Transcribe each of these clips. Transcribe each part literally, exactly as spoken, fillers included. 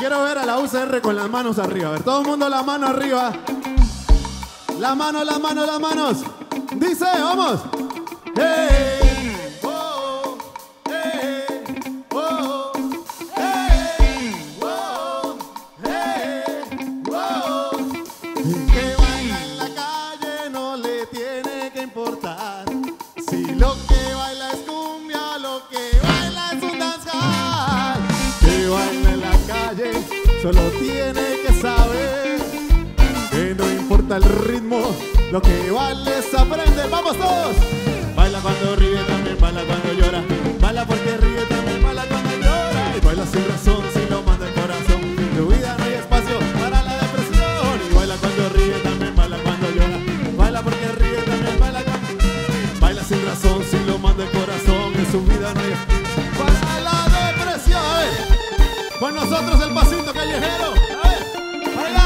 quiero ver a la U C R con las manos arriba. A ver, todo el mundo la mano arriba. La mano, la mano, las manos. Dice, vamos. Hey, oh, hey, oh, hey, oh, hey, oh. Que baila en la calle no le tiene que importar. Si lo que baila es cumbia, lo que baila es un dancehall. Que baila en la calle solo tiene que saber que no importa el ritmo, lo que vale es aprender. ¡Vamos todos! Baila cuando ríe, también baila cuando llora. Baila porque ríe, también baila cuando llora. Y baila sin razón, si lo manda el corazón. En tu vida no hay espacio para la depresión. Y baila cuando ríe, también baila cuando llora. Baila porque ríe, también baila cuando... Baila sin razón, si lo manda el corazón. En su vida no hay espacio para la depresión. A ver, con nosotros el pasito callejero. A ver, para allá.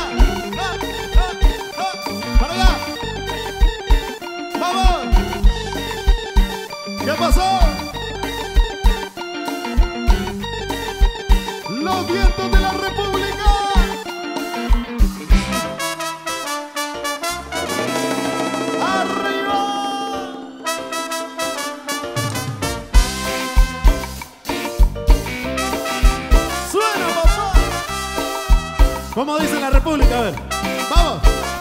¡Para allá! ¡Vamos! ¿Qué pasó? Los vientos de la República. ¡Arriba! ¡Suena, papá! ¿Cómo dice la República? A ver, ¡vamos!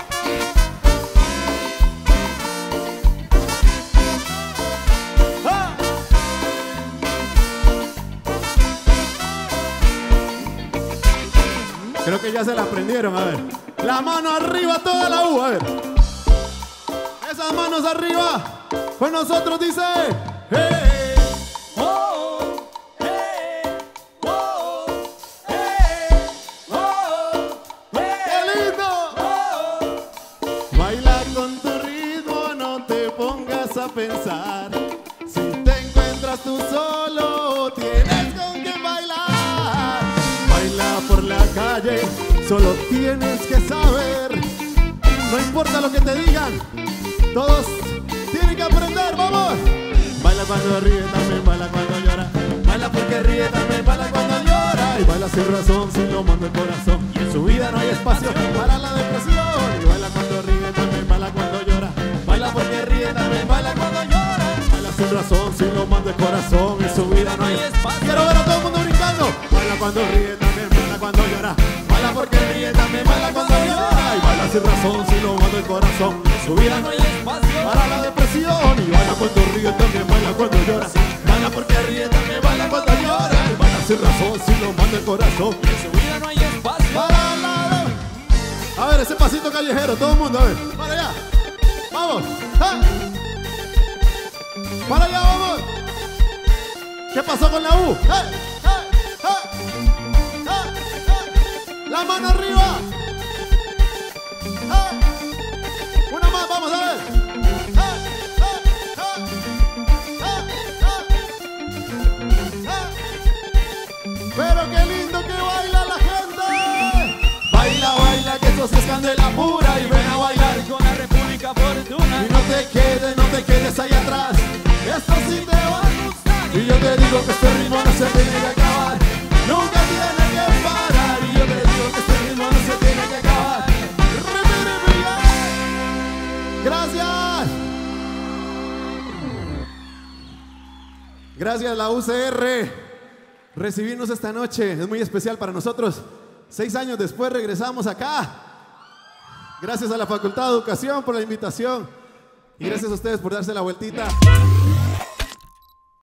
Creo que ya se la aprendieron, a ver. La mano arriba, toda la U, a ver. Esas manos arriba. Pues nosotros dice. Hey, oh, hey, oh, hey, oh, hey. ¡Qué lindo! Oh. Baila con tu ritmo, no te pongas a pensar. Si te encuentras tú solo, tienes con quien bailar. Baila por la calle, solo tienes que saber. No importa lo que te digan, todos tienen que aprender, vamos. Baila cuando ríe, también baila cuando llora. Baila porque ríe, también baila cuando llora. Y baila sin razón, si lo manda el corazón. Y en su vida no hay espacio para la depresión. Y baila cuando ríe, también baila cuando llora. Baila porque ríe, también baila cuando llora. Baila sin razón, si lo manda el corazón. En su vida no hay espacio. Quiero ver a todo el mundo brincando. Baila cuando ríe, también baila cuando llora. Baila porque ríe, también baila cuando llora. Y baila sin razón, si lo manda el corazón. En su vida no hay espacio para la depresión. Y baila cuando ríe, también baila cuando llora. Baila porque ríe, también baila cuando llora. Y baila sin razón, si lo manda el corazón. En su vida no hay espacio para la... A ver, ese pasito callejero, todo el mundo, a ver. Para allá, vamos. ¡Ah! Para allá, vamos. ¿Qué pasó con la U? ¡Eh! ¡Eh! ¡Eh! ¡Eh! La mano arriba. ¡Eh! Una más, vamos a ver. ¡Eh! ¡Eh! ¡Eh! ¡Eh! ¡Eh! Pero qué lindo que baila la gente. Baila, baila, que eso sí es candela pura. Y ven a bailar con la República Fortuna. Y no te quedes, no te quedes ahí atrás. Esto sí te va a gustar. Y yo te digo que este ritmo no se tiene que acabar. Nunca tiene que parar. Y yo te digo que este ritmo no se tiene que acabar. Gracias. Gracias la U C R. Recibirnos esta noche es muy especial para nosotros. Seis años después regresamos acá. Gracias a la Facultad de Educación por la invitación. Y gracias a ustedes por darse la vueltita.